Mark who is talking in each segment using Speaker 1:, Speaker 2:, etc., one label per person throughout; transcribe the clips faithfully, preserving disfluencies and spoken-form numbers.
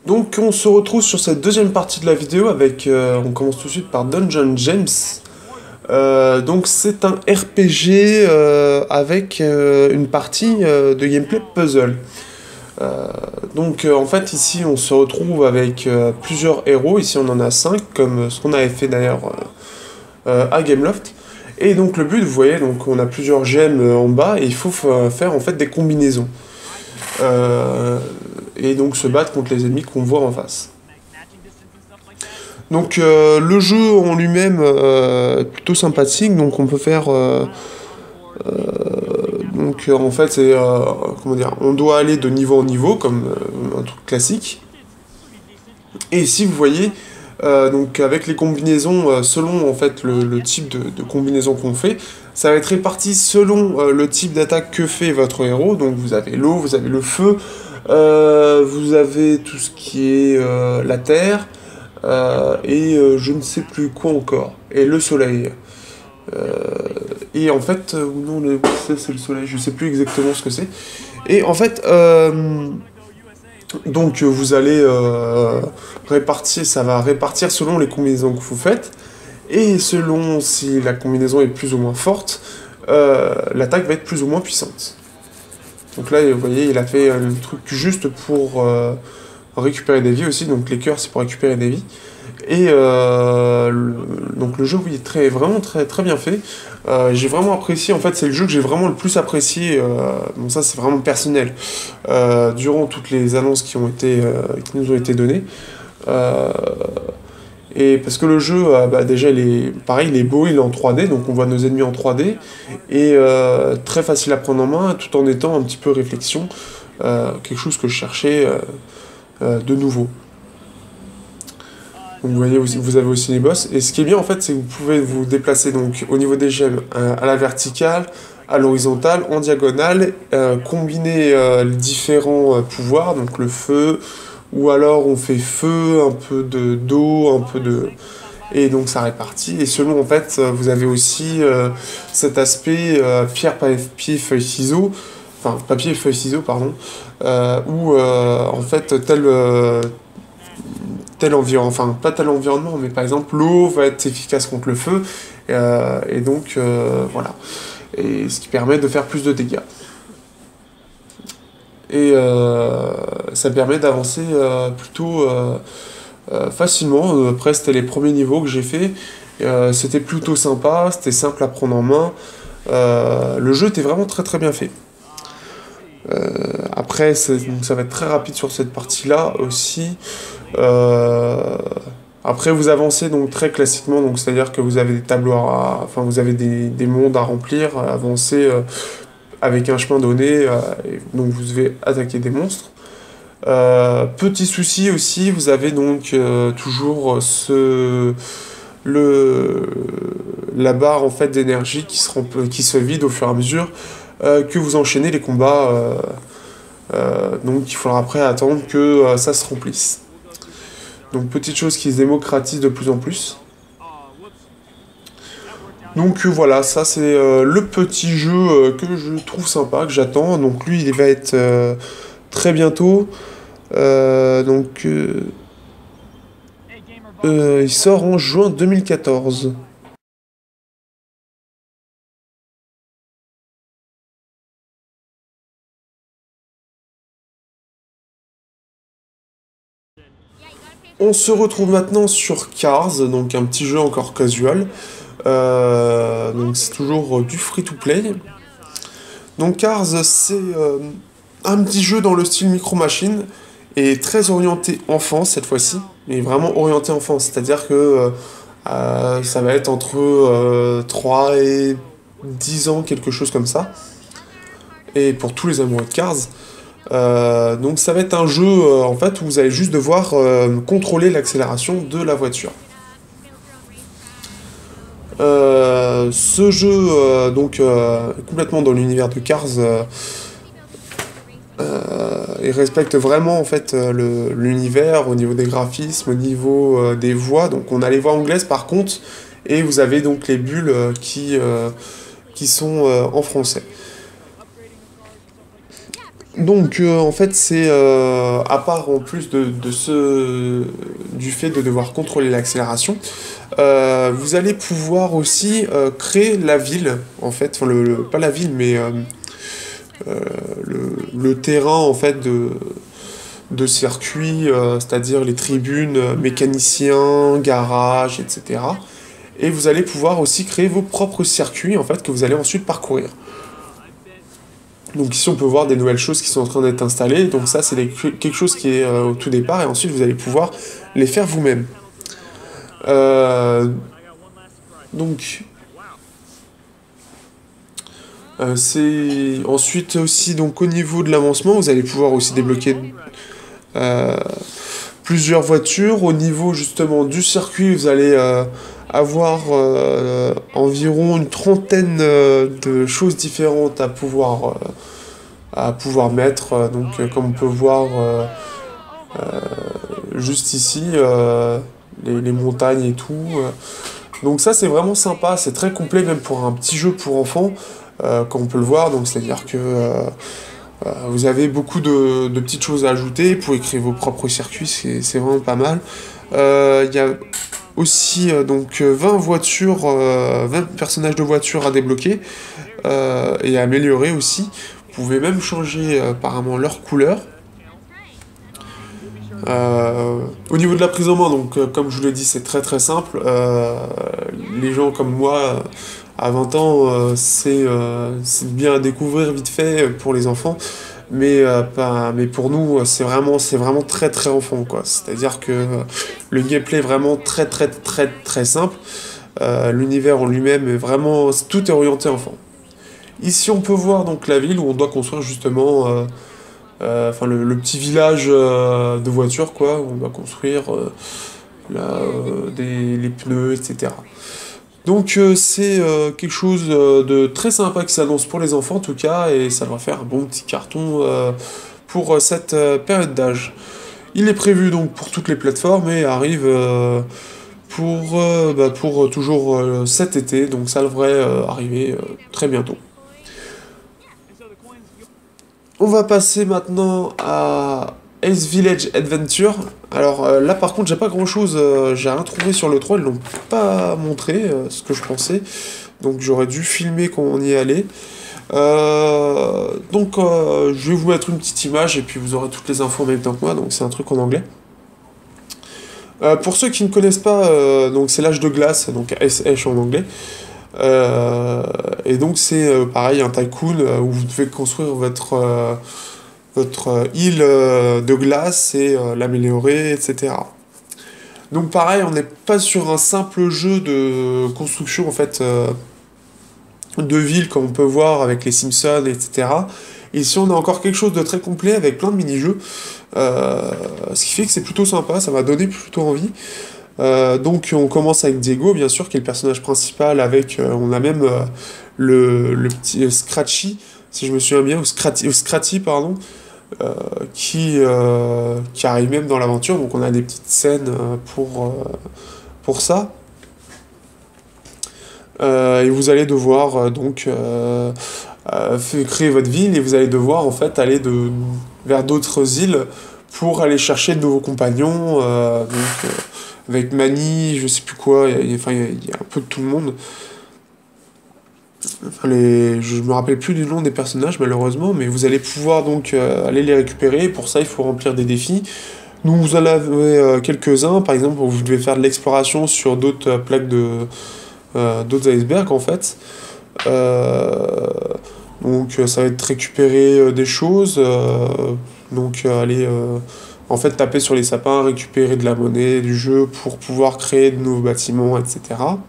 Speaker 1: Donc on se retrouve sur cette deuxième partie de la vidéo avec, euh, on commence tout de suite par Dungeon James. Euh, donc c'est un R P G euh, avec euh, une partie euh, de gameplay puzzle. Euh, donc euh, en fait ici on se retrouve avec euh, plusieurs héros, ici on en a cinq comme ce qu'on avait fait d'ailleurs euh, euh, à Gameloft. Et donc le but, vous voyez, donc on a plusieurs gemmes euh, en bas et il faut faire en fait des combinaisons. Euh, et donc se battre contre les ennemis qu'on voit en face. Donc euh, le jeu en lui-même euh, est plutôt sympathique, donc on peut faire... Euh, euh, donc euh, en fait c'est... Euh, comment dire, on doit aller de niveau en niveau, comme euh, un truc classique. Et ici vous voyez, euh, donc avec les combinaisons, euh, selon en fait le, le type de, de combinaison qu'on fait, ça va être réparti selon euh, le type d'attaque que fait votre héros. Donc vous avez l'eau, vous avez le feu, euh, vous avez tout ce qui est euh, la terre, euh, et euh, je ne sais plus quoi encore, et le soleil. Euh, et en fait, euh, ou non, le, c'est le soleil, je sais plus exactement ce que c'est. Et en fait, euh, donc vous allez euh, répartir, ça va répartir selon les combinaisons que vous faites, et selon si la combinaison est plus ou moins forte, euh, l'attaque va être plus ou moins puissante. Donc là, vous voyez, il a fait un truc juste pour euh, récupérer des vies aussi, donc les cœurs c'est pour récupérer des vies. Et euh, le, donc le jeu, oui, est très, vraiment très, très bien fait. Euh, j'ai vraiment apprécié, en fait, c'est le jeu que j'ai vraiment le plus apprécié. Euh, bon, ça, c'est vraiment personnel. Euh, durant toutes les annonces qui ont été, euh, qui nous ont été données. Euh, et parce que le jeu, euh, bah, déjà, il est, pareil, il est beau, il est en trois D, donc on voit nos ennemis en trois D. Et euh, très facile à prendre en main, tout en étant un petit peu réflexion. Euh, quelque chose que je cherchais euh, euh, de nouveau. Donc vous voyez, vous, vous avez aussi les boss. Et ce qui est bien en fait, c'est que vous pouvez vous déplacer donc au niveau des gemmes euh, à la verticale, à l'horizontale, en diagonale, euh, combiner euh, les différents euh, pouvoirs, donc le feu, ou alors on fait feu, un peu de d'eau, un peu de... Et donc ça répartit. Et selon en fait, vous avez aussi euh, cet aspect euh, pierre, papier, feuille, ciseaux, enfin papier, feuille, ciseaux, pardon, euh, où euh, en fait tel... Euh, tel environnement, enfin pas tel environnement, mais par exemple l'eau va être efficace contre le feu, euh, et donc euh, voilà, et ce qui permet de faire plus de dégâts. Et euh, ça permet d'avancer euh, plutôt euh, euh, facilement. Après c'était les premiers niveaux que j'ai fait, euh, c'était plutôt sympa, c'était simple à prendre en main, euh, le jeu était vraiment très très bien fait. Euh, après ça va être très rapide sur cette partie-là aussi. Euh, après vous avancez donc très classiquement, donc c'est-à-dire que vous avez des tableaux à, enfin vous avez des, des mondes à remplir, à avancer euh, avec un chemin donné, euh, et donc vous devez attaquer des monstres. Euh, petit souci aussi, vous avez donc euh, toujours ce le la barre en fait d'énergie qui se rempl- qui se vide au fur et à mesure euh, que vous enchaînez les combats. Euh, euh, donc il faudra après attendre que euh, ça se remplisse. Donc petite chose qui se démocratise de plus en plus. Donc euh, voilà, ça c'est euh, le petit jeu euh, que je trouve sympa, que j'attends. Donc lui il va être euh, très bientôt. Euh, donc euh, euh, il sort en juin deux mille quatorze. On se retrouve maintenant sur Cars, donc un petit jeu encore casual. Euh, donc c'est toujours euh, du free-to-play. Donc Cars, c'est euh, un petit jeu dans le style Micro Machine et très orienté enfant cette fois-ci, mais vraiment orienté enfant, c'est-à-dire que euh, euh, ça va être entre euh, trois et dix ans, quelque chose comme ça, et pour tous les amoureux de Cars. Euh, donc ça va être un jeu euh, en fait où vous allez juste devoir euh, contrôler l'accélération de la voiture. Euh, ce jeu euh, donc euh, est complètement dans l'univers de Cars. Euh, euh, il respecte vraiment en fait euh, le- l'univers au niveau des graphismes, au niveau euh, des voix. Donc on a les voix anglaises par contre, et vous avez donc les bulles euh, qui, euh, qui sont euh, en français. Donc euh, en fait c'est euh, à part en plus de, de ce du fait de devoir contrôler l'accélération, euh, vous allez pouvoir aussi euh, créer la ville en fait, enfin le, le- pas la ville mais euh, euh, le, le terrain en fait de, de circuit, euh, c'est-à-dire les tribunes, euh, mécaniciens, garages, et cetera. Et vous allez pouvoir aussi créer vos propres circuits en fait que vous allez ensuite parcourir. Donc ici on peut voir des nouvelles choses qui sont en train d'être installées, donc ça c'est des- quelque chose qui est euh, au tout départ et ensuite vous allez pouvoir les faire vous-même. Euh, donc euh, c'est ensuite aussi donc au niveau de l'avancement vous allez pouvoir aussi débloquer euh, plusieurs voitures. Au niveau justement du circuit vous allez euh, avoir euh, environ une trentaine euh, de choses différentes à pouvoir euh, à pouvoir mettre. Euh, donc euh, comme on peut voir euh, juste ici, euh, les, les montagnes et tout. euh. Donc ça c'est vraiment sympa, c'est très complet même pour un petit jeu pour enfants, euh, comme on peut le voir. Donc c'est-à-dire que euh, euh, vous avez beaucoup de, de petites choses à ajouter, vous pouvez créer vos propres circuits, c'est c'est vraiment pas mal. Euh, Il y a aussi euh, donc euh, vingt voitures, euh, vingt personnages de voitures à débloquer euh, et à améliorer aussi. Vous pouvez même changer euh, apparemment leur couleur. Euh, au niveau de la prise en main, donc euh, comme je vous l'ai dit, c'est très très simple. Euh, les gens comme moi, euh, à vingt ans, euh, c'est euh, c'est bien à découvrir vite fait pour les enfants, mais euh, pas, mais pour nous, c'est vraiment c'est vraiment très très enfant quoi. C'est-à-dire que euh, le gameplay est vraiment très très très très simple. Euh, l'univers en lui-même est vraiment tout est orienté enfant. Ici, on peut voir donc la ville où on doit construire justement. Euh, euh, enfin le, le petit village euh, de voitures quoi, où on va construire euh, là, euh, des, les pneus, et cetera. Donc euh, c'est euh, quelque chose euh, de très sympa qui s'annonce pour les enfants en tout cas, et ça va faire un bon petit carton euh, pour euh, cette euh, période d'âge. Il est prévu donc pour toutes les plateformes et arrive euh, pour, euh, bah, pour euh, toujours euh, cet été, donc ça devrait euh, arriver euh, très bientôt. On va passer maintenant à Ace Village Adventure. Alors euh, là par contre j'ai pas grand chose, euh, j'ai rien trouvé sur le trois, ils l'ont pas montré euh, ce que je pensais. Donc j'aurais dû filmer quand on y allait. Euh, donc euh, je vais vous mettre une petite image et puis vous aurez toutes les infos en même temps que moi, donc c'est un truc en anglais. Euh, pour ceux qui ne connaissent pas, euh, donc c'est l'âge de glace, donc S H en anglais. Euh, et donc c'est euh, pareil un tycoon euh, où vous devez construire votre, euh, votre euh, île euh, de glace et euh, l'améliorer, et cetera. Donc pareil, on n'est pas sur un simple jeu de construction en fait euh, de ville comme on peut voir avec les Simpsons, et cetera. Ici on a encore quelque chose de très complet avec plein de mini-jeux, euh, ce qui fait que c'est plutôt sympa, ça m'a donné plutôt envie. Euh, donc on commence avec Diego, bien sûr, qui est le personnage principal, avec, euh, on a même euh, le, le petit euh, Scratchy, si je me souviens bien, ou Scratty, ou Scratty, pardon, euh, qui, euh, qui arrive même dans l'aventure, donc on a des petites scènes euh, pour, euh, pour ça. Euh, et vous allez devoir euh, donc euh, euh, fait- créer votre ville et vous allez devoir en fait aller de, vers d'autres îles pour aller chercher de nouveaux compagnons. Euh, donc, euh, avec Manny, je sais plus quoi, il y a, enfin, il y a- il y a un peu de tout le monde. Enfin, les, je me rappelle plus du nom des personnages malheureusement, mais vous allez pouvoir donc euh, aller les récupérer. Pour ça, il faut remplir des défis. Donc vous en avez euh, quelques-uns, par exemple, où vous devez faire de l'exploration sur d'autres euh, plaques de euh, d'autres icebergs en fait. Euh, donc euh, ça va être récupérer euh, des choses, euh, donc euh, aller euh, en fait taper sur les sapins, récupérer de la monnaie du jeu pour pouvoir créer de nouveaux bâtiments, et cetera.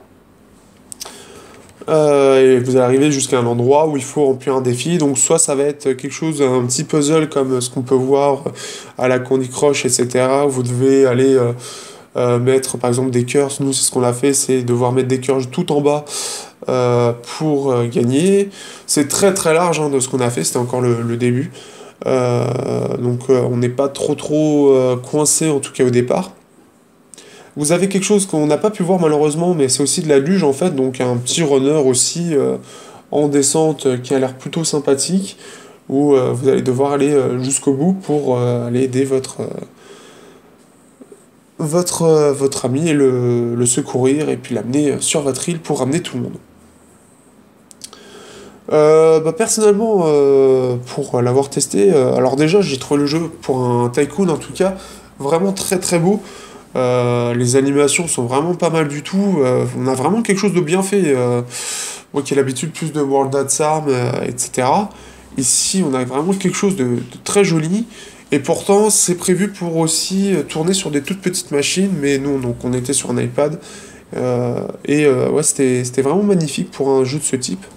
Speaker 1: Euh, et vous allez arriver jusqu'à un endroit où il faut remplir un défi, donc soit ça va être quelque chose, un petit puzzle comme ce qu'on peut voir à la Candy Crush, et cetera. Où vous devez aller euh, euh, mettre par exemple des cœurs, nous c'est ce qu'on a fait, c'est devoir mettre des cœurs tout en bas euh, pour euh, gagner. C'est très très large hein, de ce qu'on a fait, c'était encore le, le début. Euh, donc euh, on n'est pas trop trop euh, coincé en tout cas au départ. Vous avez quelque chose qu'on n'a pas pu voir malheureusement, mais c'est aussi de la luge en fait, donc un petit runner aussi euh, en descente euh, qui a l'air plutôt sympathique. où euh, vous allez devoir aller euh, jusqu'au bout pour euh, aller aider votre, euh, votre, euh, votre ami et le, le secourir et puis l'amener sur votre île pour ramener tout le monde. Euh, bah personnellement, euh, pour l'avoir testé, euh, alors déjà j'ai trouvé le jeu pour un tycoon en tout cas vraiment très très beau. Euh, les animations sont vraiment pas mal du tout. Euh, on a vraiment quelque chose de bien fait. Euh, moi qui ai l'habitude plus de World at Arms, euh, et cetera. Ici, on a vraiment quelque chose de, de très joli. Et pourtant, c'est prévu pour aussi euh, tourner sur des toutes petites machines. Mais nous, donc, on était sur un iPad. Euh, et euh, ouais, c'était, c'était vraiment magnifique pour un jeu de ce type.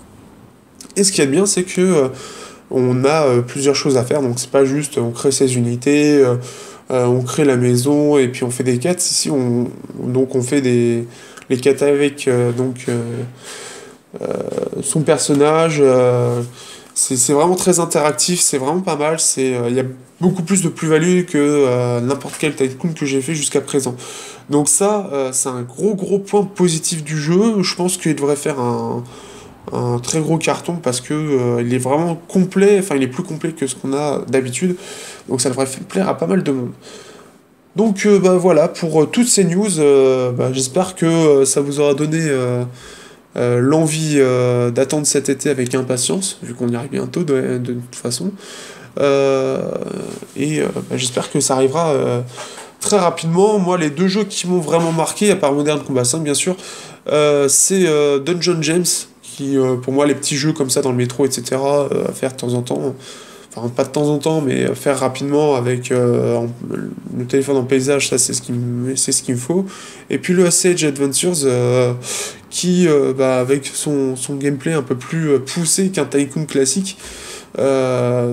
Speaker 1: Et ce qu'il y a de bien, c'est que euh, on a euh, plusieurs choses à faire. Donc, c'est pas juste on crée ses unités, euh, euh, on crée la maison et puis on fait des quêtes. Ici, on, donc on fait des les quêtes avec euh, donc euh, euh, son personnage. Euh, c'est c'est vraiment très interactif, c'est vraiment pas mal. C'est euh, il y a beaucoup plus de plus-value que euh, n'importe quel tycoon que j'ai fait jusqu'à présent. Donc ça, euh, c'est un gros gros point positif du jeu. Je pense qu'il devrait faire un un très gros carton parce que euh, il est vraiment complet, enfin il est plus complet que ce qu'on a d'habitude, donc ça devrait f- plaire à pas mal de monde. Donc euh, bah voilà, pour euh, toutes ces news, euh, bah, j'espère que euh, ça vous aura donné euh, euh, l'envie euh, d'attendre cet été avec impatience, vu qu'on y arrive bientôt de, de toute façon. Euh, et euh, bah, j'espère que ça arrivera euh, très rapidement. Moi, les deux jeux qui m'ont vraiment marqué, à part Modern Combat cinq bien sûr, euh, c'est euh, Dungeon James, qui euh, pour moi les petits jeux comme ça dans le métro, et cetera euh, à faire de temps en temps. Enfin, pas de temps en temps, mais faire rapidement avec euh, en- le téléphone en paysage, ça c'est ce qu'il me, c'est ce qu'il me faut. Et puis le Sage Adventures, euh, qui, euh, bah, avec son, son gameplay un peu plus euh, poussé qu'un Tycoon classique, euh,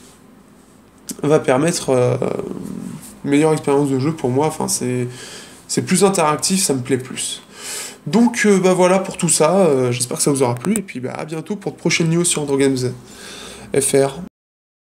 Speaker 1: va permettre euh, une meilleure expérience de jeu pour moi. Enfin, c'est, c'est plus interactif, ça me plaît plus. Donc euh, bah voilà pour tout ça, euh, j'espère que ça vous aura plu, et puis bah, à bientôt pour de prochaines news sur Androgames F R.